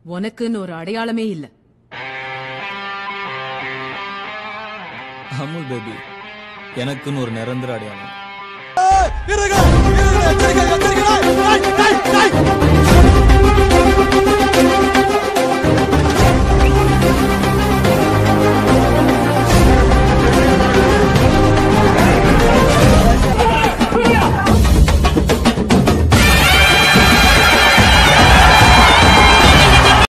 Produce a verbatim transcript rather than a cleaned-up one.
உனக்குன்னு ஒரு அடையாளமே இல்ல. அமுல் பேபி, எனக்குன்னு ஒரு நிரந்தர அடையாளம்.